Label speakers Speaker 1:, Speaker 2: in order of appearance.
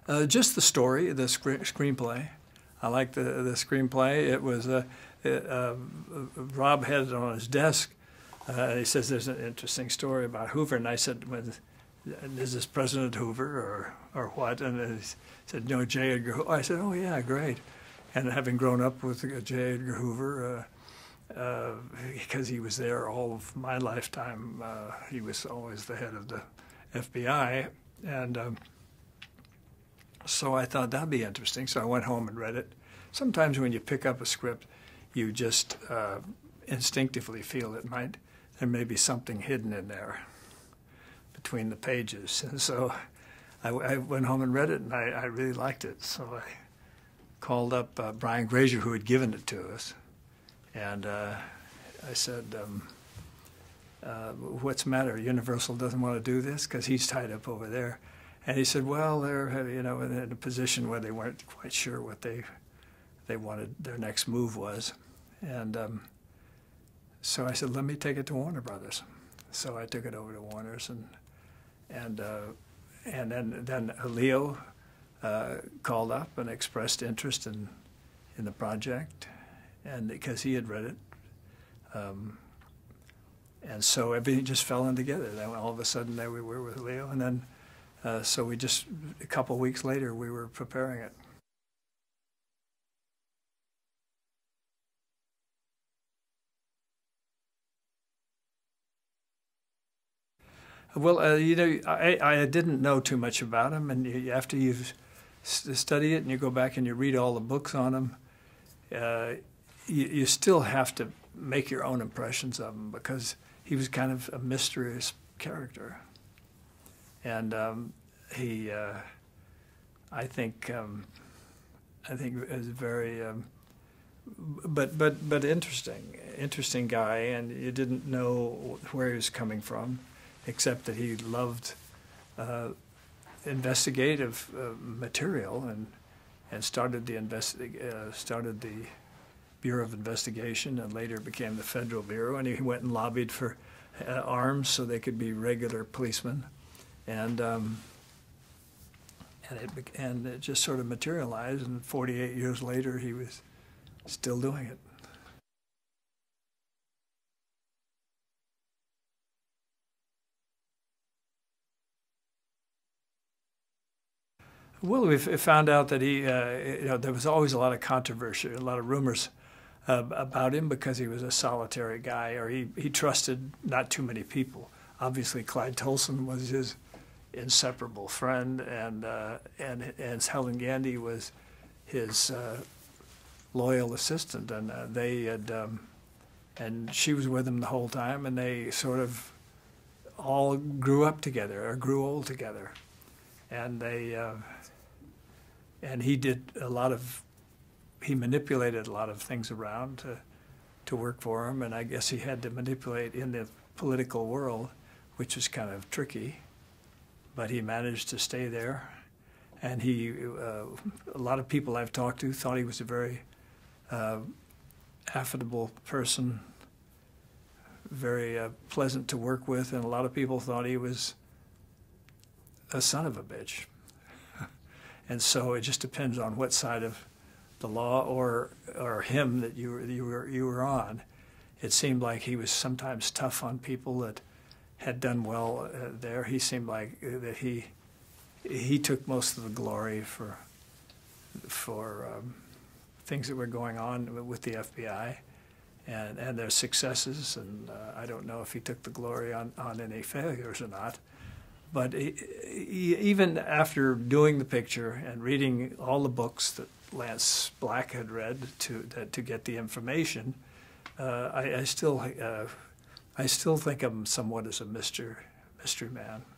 Speaker 1: Just the story, the screenplay. I liked the screenplay. It was Rob had it on his desk. He says there's an interesting story about Hoover, and I said, "Is this President Hoover or what?" And he said, "No, J. Edgar Hoover." I said, "Oh yeah, great." And having grown up with J. Edgar Hoover, because he was there all of my lifetime, he was always the head of the FBI, and so I thought that'd be interesting. So I went home and read it. Sometimes when you pick up a script, you just instinctively feel there may be something hidden in there between the pages. And so I went home and read it, and I really liked it. So I called up Brian Grazer, who had given it to us, and I said, "What's the matter? Universal doesn't want to do this?" Because he's tied up over there. And he said, "Well, they're in a position where they weren't quite sure what they wanted their next move was." And so I said, "Let me take it to Warner Brothers." So I took it over to Warner's, and then Leo called up and expressed interest in the project, and because he had read it, and so everything just fell in together. Then all of a sudden, there we were with Leo, and then so we just a couple of weeks later we were preparing it. Well, I didn't know too much about him, and after you've studied it and you go back and you read all the books on him, you still have to make your own impressions of him, because he was kind of a mysterious character, and I think is very but interesting guy, and you didn't know where he was coming from, except that he loved investigative material, and started the Bureau of Investigation, and later became the Federal Bureau. And he went and lobbied for arms so they could be regular policemen, and it just sort of materialized. And 48 years later, he was still doing it. Well, we found out that there was always a lot of controversy, a lot of rumors about him, because he was a solitary guy, or he trusted not too many people. Obviously, Clyde Tolson was his inseparable friend, and Helen Gandy was his loyal assistant, and and she was with him the whole time, and they sort of all grew up together, or grew old together, and and he manipulated a lot of things around to work for him, and I guess he had to manipulate in the political world, which was kind of tricky, but he managed to stay there. And a lot of people I've talked to thought he was a very affable person, very pleasant to work with, and a lot of people thought he was a son of a bitch. And so it just depends on what side of the law or him that you were on. It seemed like he was sometimes tough on people that had done well there. He seemed like that he took most of the glory for things that were going on with the FBI and their successes. And I don't know if he took the glory on any failures or not. But even after doing the picture and reading all the books that Lance Black had read to get the information, I still think of him somewhat as a mystery man.